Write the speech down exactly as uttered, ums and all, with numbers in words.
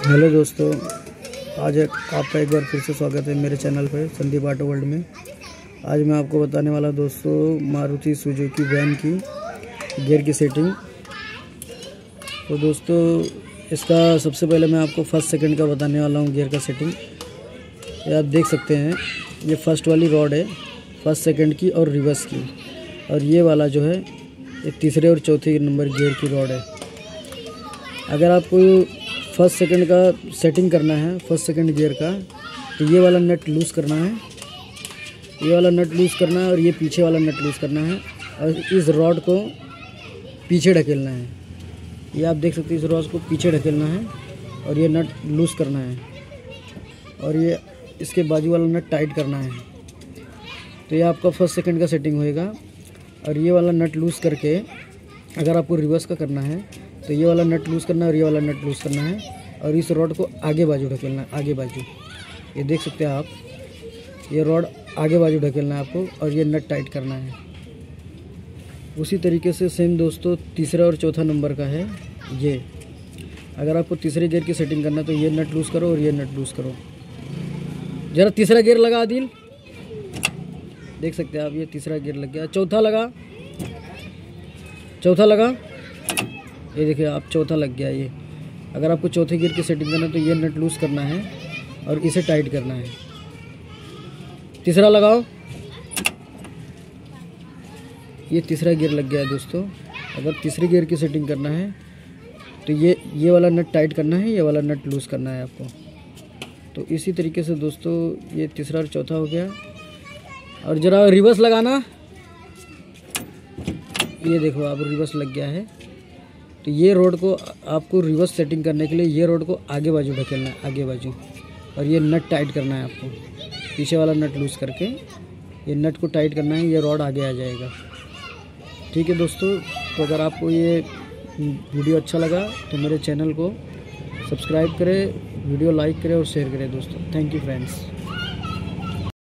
Hello दोस्तों, आज एक आपका एक बार फिर से स्वागत है मेरे चैनल पर संदीप ऑटो वर्ल्ड में। आज मैं आपको बताने वाला दोस्तों मारुति सुजुकी वैन की गियर की सेटिंग। तो दोस्तों इसका सबसे पहले मैं आपको फर्स्ट सेकंड का बताने वाला हूँ गियर का सेटिंग। ये आप देख सकते हैं, ये फर्स्ट वाली रॉड है फर्स्ट सेकंड की और रिवर्स की, और ये वाला जो है ये तीसरे और चौथे नंबर गियर की रॉड है। अगर आपको फर्स्ट सेकंड का सेटिंग करना है फर्स्ट सेकंड गियर का, तो ये वाला नट लूज़ करना है, ये वाला नट लूज़ करना है और ये पीछे वाला नट लूज़ करना है, और इस रॉड को पीछे ढकेलना है। ये आप देख सकते हैं, इस रॉड को पीछे ढकेलना है और ये नट लूज़ करना है, और ये इसके बाजू वाला नट टाइट करना है। तो ये आपका फर्स्ट सेकंड का सेटिंग होएगा। और ये वाला नट लूज़ करके अगर आपको रिवर्स का करना है तो ये वाला नट लूज़ करना है और ये वाला नट लूज़ करना है, और इस रॉड को आगे बाजू ढकेलना है, आगे बाजू। ये देख सकते हैं आप, ये रॉड आगे बाजू ढकेलना है आपको, और ये नट टाइट करना है। उसी तरीके से सेम दोस्तों तीसरा और चौथा नंबर का है ये। अगर आपको तीसरे गियर की सेटिंग करना है तो ये नट लूज़ करो और ये नट लूज़ करो। ज़रा तीसरा गियर लगा दिल, देख सकते हैं आप, ये तीसरा गियर लग गया। चौथा लगा, चौथा लगा, ये देखिए आप, चौथा लग गया। ये अगर आपको चौथे गियर की सेटिंग करना है तो ये नट लूज़ करना है और इसे टाइट करना है। तीसरा लगाओ, ये तीसरा गियर लग गया है दोस्तों। अगर तीसरे गियर की सेटिंग करना है तो ये ये वाला नट टाइट करना है, ये वाला नट लूज़ करना है आपको। तो इसी तरीके से दोस्तों ये तीसरा और चौथा हो गया। और ज़रा रिवर्स लगाना, ये देखो आप, रिवर्स लग गया है। तो ये रोड को आपको रिवर्स सेटिंग करने के लिए ये रोड को आगे बाजू ढकेलना है, आगे बाजू, और ये नट टाइट करना है आपको। पीछे वाला नट लूज़ करके ये नट को टाइट करना है, ये रॉड आगे आ जाएगा। ठीक है दोस्तों, तो अगर आपको ये वीडियो अच्छा लगा तो मेरे चैनल को सब्सक्राइब करें, वीडियो लाइक करें और शेयर करें दोस्तों। Thank you friends.